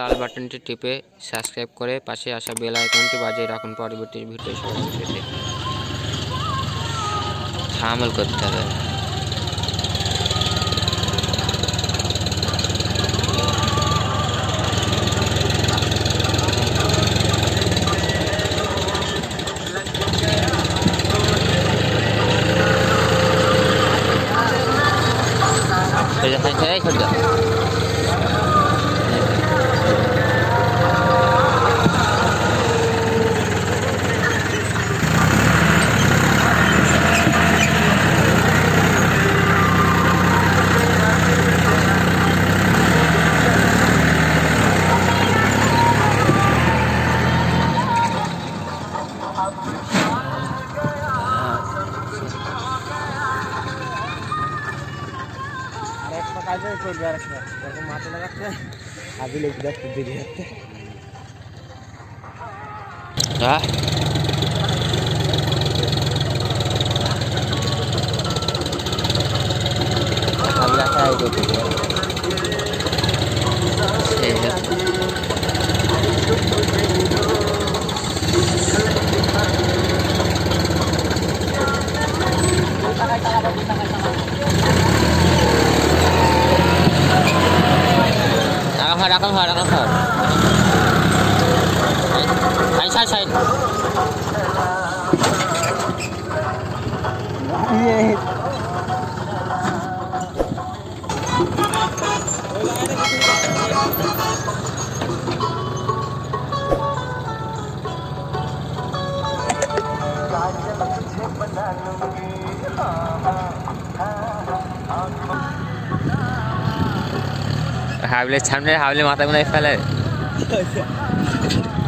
লাল বাটনটি টিপে সাবস্ক্রাইব করে পাশে আসা বেল আইকনটি বাজিয়ে রাখুন পরবর্তী ভিডিও সবার আগে পেতে। থামল করতে হবে। माथा लगाते अभी लेके जाते दे जाते Rakam Side. हावले सामने हावले माता में फैले